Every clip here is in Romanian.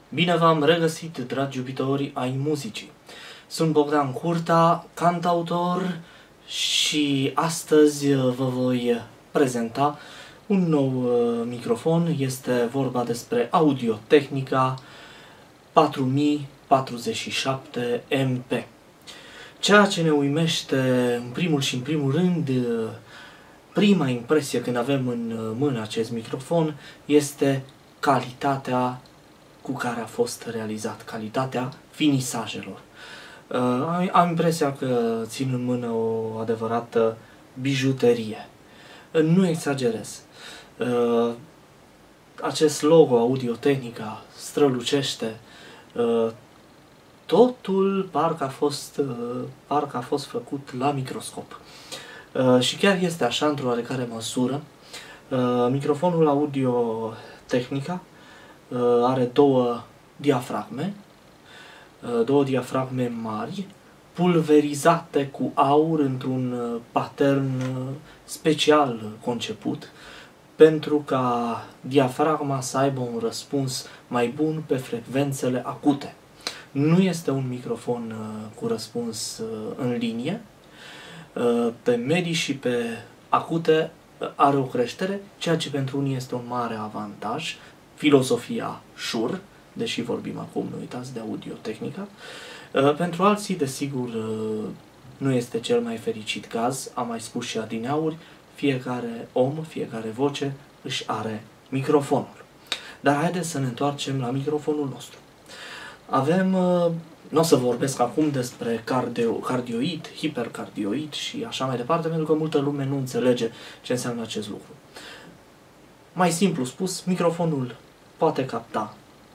Bine v-am regăsit, dragi iubitori ai muzicii! Sunt Bogdan Curta, cantautor și astăzi vă voi prezenta un nou microfon. Este vorba despre Audio-Technica 4047 MP. Ceea ce ne uimește în primul și în primul rând, prima impresie când avem în mână acest microfon, este calitatea cu care a fost realizat, calitatea finisajelor. Am impresia că țin în mână o adevărată bijuterie. Nu exagerez. Acest logo Audio-Technica strălucește. Totul parcă a fost făcut la microscop. Și chiar este așa într-o oarecare măsură. Microfonul Audio-Technica are două diafragme mari, pulverizate cu aur într-un pattern special conceput, pentru ca diafragma să aibă un răspuns mai bun pe frecvențele acute. Nu este un microfon cu răspuns în linie, pe medii și pe acute are o creștere, ceea ce pentru unii este un mare avantaj, filozofia Shure, deși vorbim acum, nu uitați, de Audio-Technica. Pentru alții, desigur, nu este cel mai fericit caz, am mai spus și adineauri, fiecare om, fiecare voce își are microfonul. Dar haideți să ne întoarcem la microfonul nostru. Avem, nu o să vorbesc acum despre cardioid, hipercardioid și așa mai departe, pentru că multă lume nu înțelege ce înseamnă acest lucru. Mai simplu spus, microfonul poate capta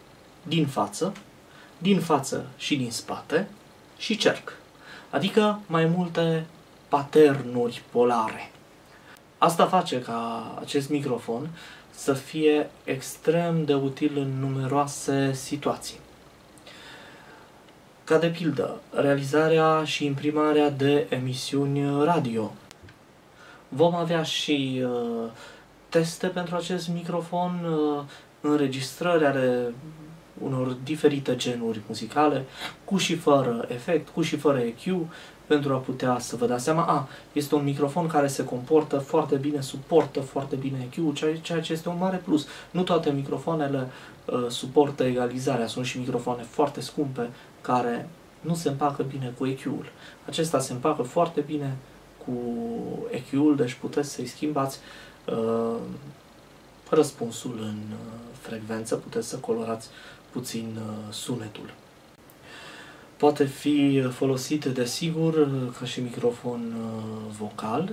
din față și din spate și cerc, adică mai multe patternuri polare. Asta face ca acest microfon să fie extrem de util în numeroase situații. Ca de pildă, realizarea și imprimarea de emisiuni radio. Vom avea și teste pentru acest microfon, înregistrări ale unor diferite genuri muzicale, cu și fără efect, cu și fără EQ, pentru a putea să vă dați seama, este un microfon care se comportă foarte bine, suportă foarte bine EQ-ul, ceea ce este un mare plus. Nu toate microfoanele suportă egalizarea, sunt și microfoane foarte scumpe care nu se împacă bine cu EQ-ul. Acesta se împacă foarte bine cu EQ-ul, deci puteți să-i schimbați răspunsul în frecvență, puteți să colorați puțin sunetul. Poate fi folosit, desigur, ca și microfon vocal.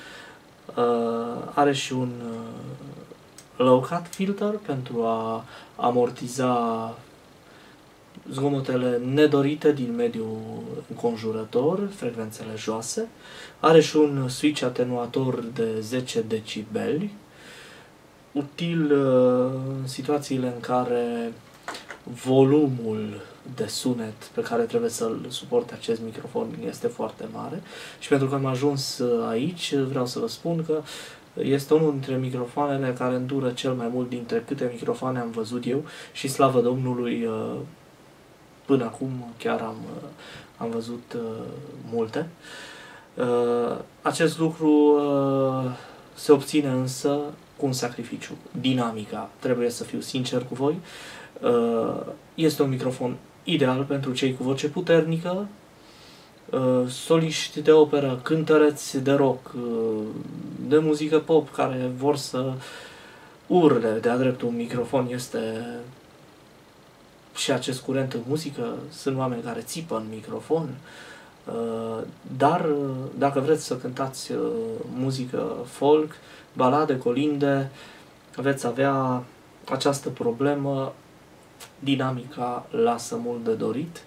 Are și un low cut filter pentru a amortiza zgomotele nedorite din mediul înconjurător, frecvențele joase. Are și un switch atenuator de 10 decibeli, util în situațiile în care volumul de sunet pe care trebuie să-l suporte acest microfon este foarte mare. Și pentru că am ajuns aici, vreau să vă spun că este unul dintre microfoanele care îndură cel mai mult dintre câte microfoane am văzut eu și slavă Domnului, până acum chiar am văzut multe. Acest lucru se obține însă cu un sacrificiu. Dinamica, trebuie să fiu sincer cu voi, este un microfon ideal pentru cei cu voce puternică, soliști de operă, cântăreți de rock, de muzică pop, care vor să urle de-a dreptul. Un microfon este și acest curent în muzică, sunt oameni care țipă în microfon, dar dacă vreți să cântați muzică folk, balade, colinde, veți avea această problemă, dinamica lasă mult de dorit,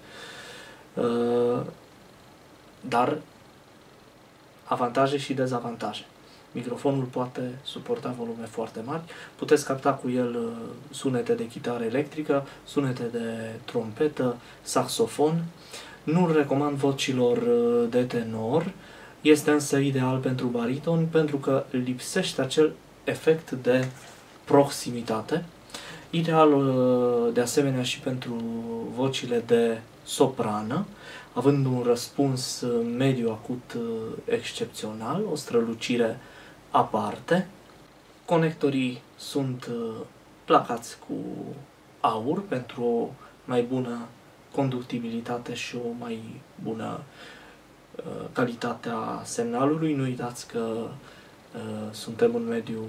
dar avantaje și dezavantaje. Microfonul poate suporta volume foarte mari, puteți capta cu el sunete de chitară electrică, sunete de trompetă, saxofon. Nu-l recomand vocilor de tenor, este însă ideal pentru bariton, pentru că lipsește acel efect de proximitate. Ideal de asemenea și pentru vocile de soprană, având un răspuns mediu acut excepțional, o strălucire aparte. Conectorii sunt placați cu aur pentru o mai bună conductibilitate și o mai bună calitate a semnalului. Nu uitați că suntem în mediul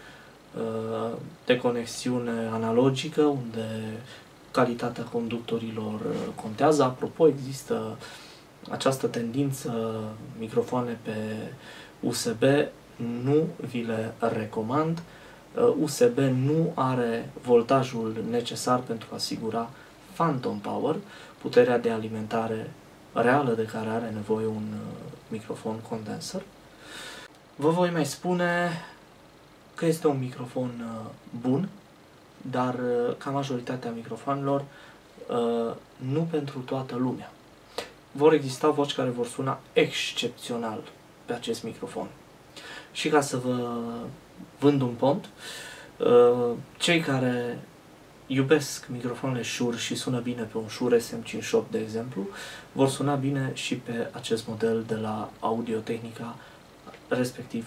de conexiune analogică, unde calitatea conductorilor contează. Apropo, există această tendință, microfoane pe USB, nu vi le recomand. USB nu are voltajul necesar pentru a asigura phantom power, puterea de alimentare reală de care are nevoie un microfon condenser. Vă voi mai spune că este un microfon bun, dar ca majoritatea microfonelor nu pentru toată lumea. Vor exista voci care vor suna excepțional pe acest microfon. Și ca să vă vând un pont, cei care iubesc microfoanele Shure și sună bine pe un Shure SM58, de exemplu, vor suna bine și pe acest model de la Audio-Technica, respectiv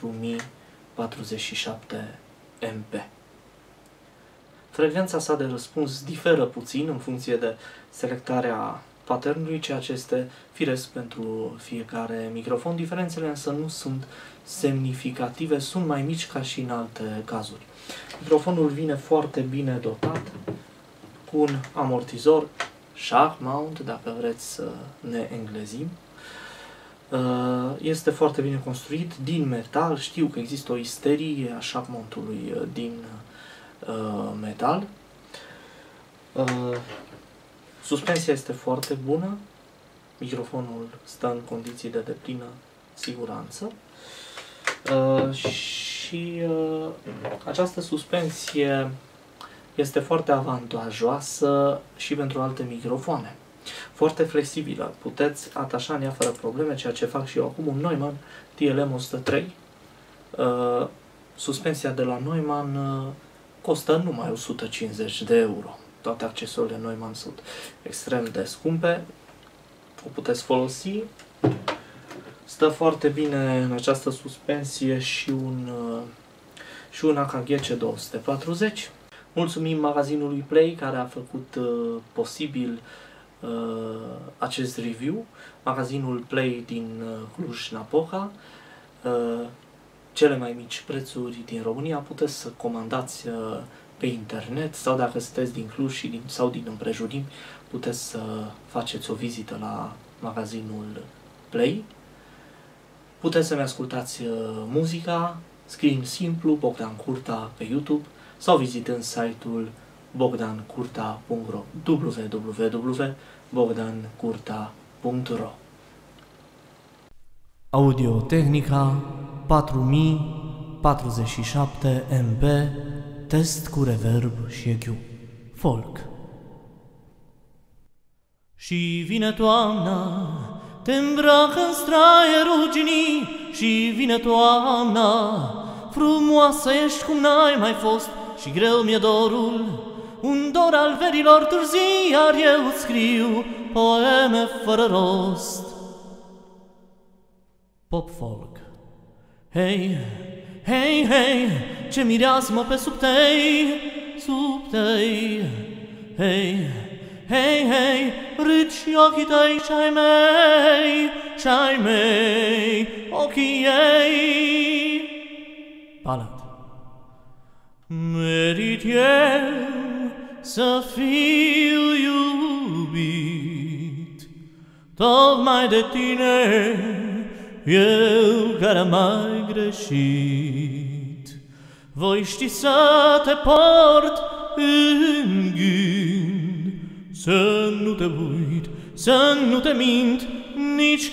4047 MP. Frecvența sa de răspuns diferă puțin în funcție de selectarea patternului, ceea ce este firesc pentru fiecare microfon. Diferențele însă nu sunt semnificative, sunt mai mici ca și în alte cazuri. Microfonul vine foarte bine dotat cu un amortizor shock mount, dacă vreți să ne englezim. Este foarte bine construit din metal. Știu că există o isterie a shock mountului din metal. Suspensia este foarte bună. Microfonul stă în condiții de deplină siguranță. Și această suspensie este foarte avantajoasă și pentru alte microfoane. Foarte flexibilă. Puteți atașa în ea fără probleme, ceea ce fac și eu acum, un Neumann TLM 103. Suspensia de la Neumann costă numai 150 de euro. Toate accesorile Neumann sunt extrem de scumpe. O puteți folosi. Stă foarte bine în această suspensie și un AKG C240. Mulțumim magazinului Play care a făcut posibil acest review. Magazinul Play din Cluj-Napoca. Cele mai mici prețuri din România. Puteți să comandați pe internet sau dacă sunteți din Cluj sau din împrejurimi, puteți să faceți o vizită la magazinul Play. Puteți să-mi ascultați muzica scriind simplu Bogdan Curta pe YouTube sau vizitând site-ul bogdancurta.ro www.bogdancurta.ro. Audio-Technica 4047 MP, test cu reverb și EQ, folk. Și vine toamna, te îmbracă în straie ruginii, și vine toamna, frumoasă ești cum n-ai mai fost, și greu mi-e dorul, un dor al verilor târzii, iar eu îți scriu poeme fără rost. Pop-folk. Hei, hei, hei, ce mireasmă pe sub tei, sub tei. Hei, hei, hei, râci ochii tăi și-ai mei, ochii ei. Balad. Merit eu să fiu iubit, tocmai de tine, eu care am mai greșit. Voi ști să te port în gând, să nu te uit, să nu te mint nici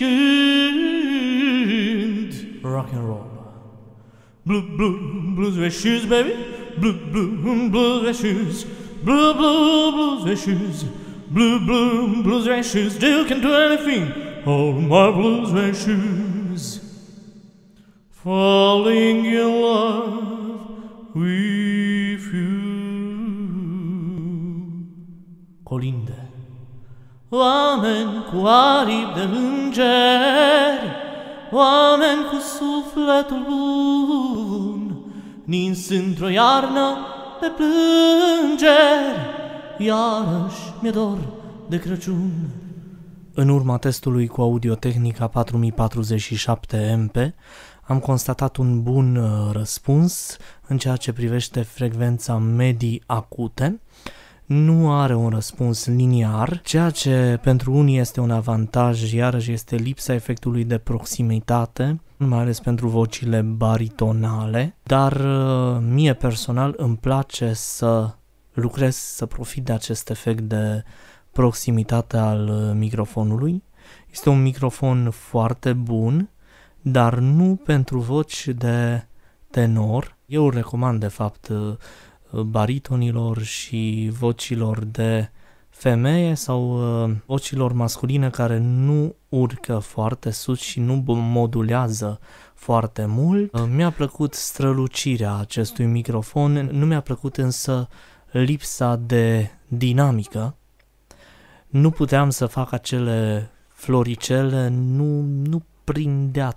când. Rock and roll. Blue, blue, blues red shoes, baby. Blue, blue, blues red shoes. Blue, blue, blues red shoes. Blue, blue, blues red shoes. You can do anything. All my blues red shoes. Falling in love with you. Colinde. Oameni cu aripi de îngeri, oameni cu sufletul bun, nins într-o iarnă de plângeri, iarăși mi-e dor de Crăciun. În urma testului cu Audio-Technica 4047 MP, am constatat un bun răspuns în ceea ce privește frecvența medii acute. Nu are un răspuns liniar, ceea ce pentru unii este un avantaj, iarăși este lipsa efectului de proximitate, mai ales pentru vocile baritonale, dar mie personal îmi place să lucrez, să profit de acest efect de proximitate al microfonului. Este un microfon foarte bun, dar nu pentru voci de tenor. Eu îl recomand, de fapt, baritonilor și vocilor de femeie sau vocilor masculine care nu urcă foarte sus și nu modulează foarte mult. Mi-a plăcut strălucirea acestui microfon, nu mi-a plăcut însă lipsa de dinamică. Nu puteam să fac acele floricele, nu prindea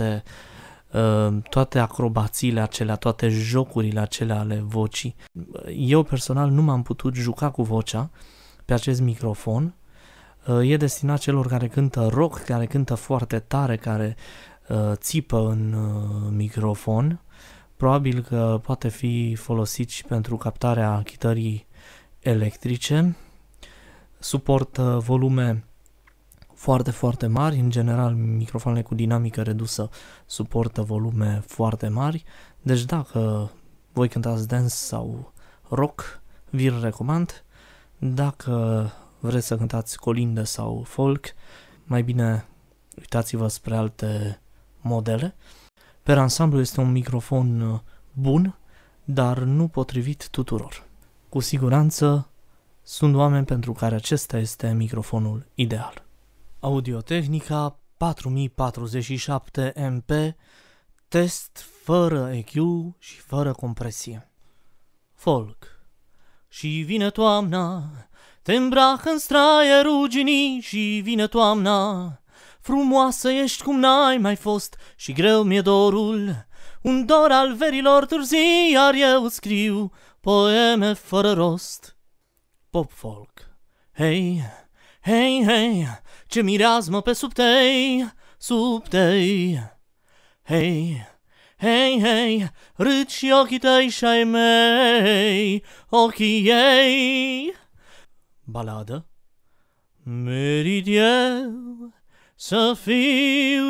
toate acrobațiile acelea, toate jocurile acelea ale vocii. Eu personal nu m-am putut juca cu vocea pe acest microfon. E destinat celor care cântă rock, care cântă foarte tare, care țipă în microfon. Probabil că poate fi folosit și pentru captarea chitării electrice. Suportă volume foarte, foarte mari. În general, microfoanele cu dinamică redusă suportă volume foarte mari. Deci dacă voi cântați dance sau rock, vi-l recomand. Dacă vreți să cântați colinde sau folk, mai bine uitați-vă spre alte modele. Per ansamblu este un microfon bun, dar nu potrivit tuturor. Cu siguranță sunt oameni pentru care acesta este microfonul ideal. Audio-Technica 4047 MP, test fără EQ și fără compresie. Folk. Și vine toamna, te îmbracă în straie ruginii și vine toamna. Frumoasă ești cum n-ai mai fost și greu mi-e dorul, un dor al verilor târzii, iar eu scriu poeme fără rost. Pop-folk. Hei, hei, hei, ce mireazmă pe sub tei. Hei, hei, hei, râd și ochii tăi și-ai mei, ochii ei. Baladă. Merit eu să fiu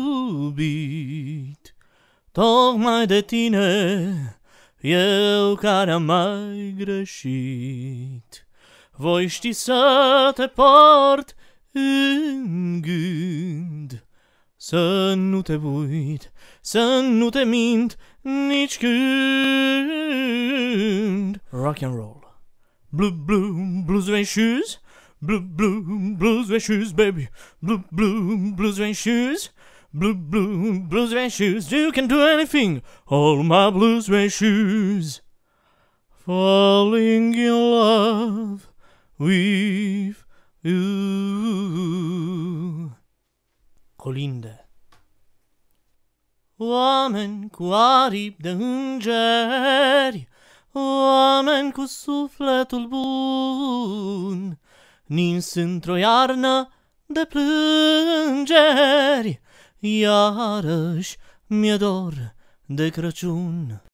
iubit tocmai de tine, eu care am mai greșit. Voi ști să te port în gând, să nu te uit, să nu te mint nici când. Rock and roll. Blue, blue, blue suede shoes. Blue, blue, blue suede shoes, baby. Blue, blue, blue suede shoes. Blue, blue, blue suede shoes. You can do anything. All my blue suede shoes. Falling in love with you. Colinde. Oameni cu aripi de îngeri, oameni cu sufletul bun, nins într-o iarnă de plângeri, iarăși mi-e dor de Crăciun.